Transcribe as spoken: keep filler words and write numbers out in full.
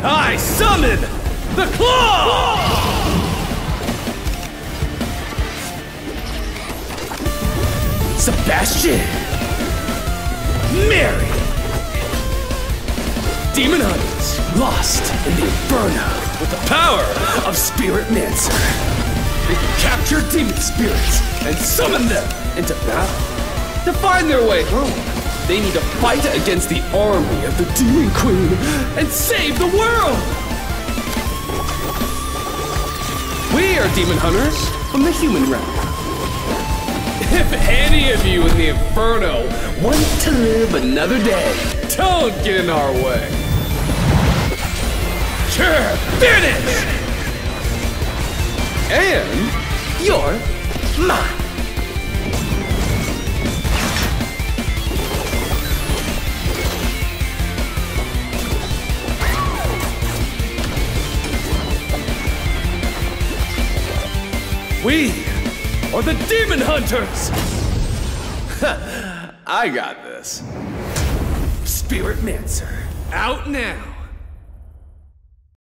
I summon the Claw! Sebastian! Mary! Demon Hunters lost in the Inferno with the power of Spirit Mancer. They can capture demon spirits and summon them into battle. To find their way home, they need to fight against the army of the Demon Queen and save the world! We are demon hunters from the human realm. If any of you in the Inferno want to live another day, don't get in our way. Sure, finish! And you're mine. We are the Demon Hunters! I got this. Spirit Mancer, out now.